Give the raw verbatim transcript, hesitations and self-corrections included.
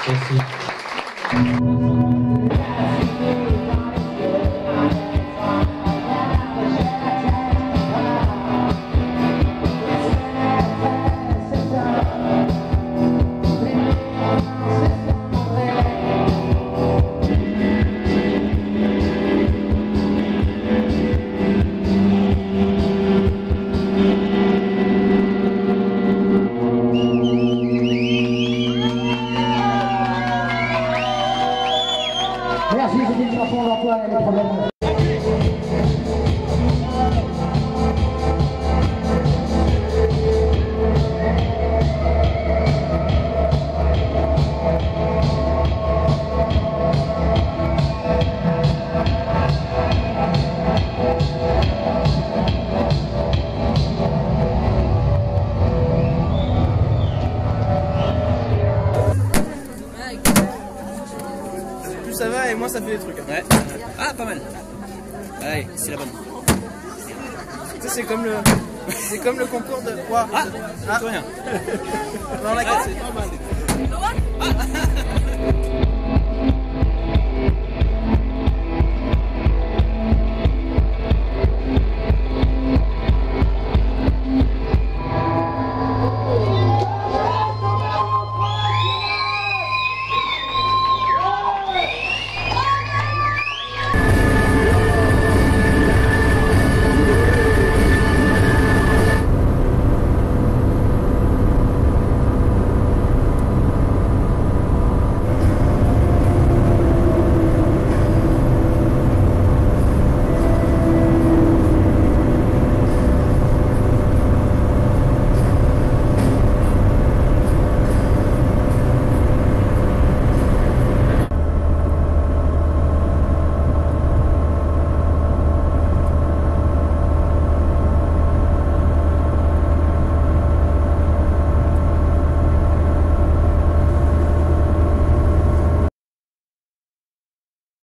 Merci, c'était une chanson d'Antoine, il y a des problèmes. Ça va et moi ça fait des trucs. Ouais. Ah, pas mal. Allez, c'est la bonne. Ça c'est comme le, c'est comme le concours de. Wow. Ah, ah. rien. Non, la cassé. Ah.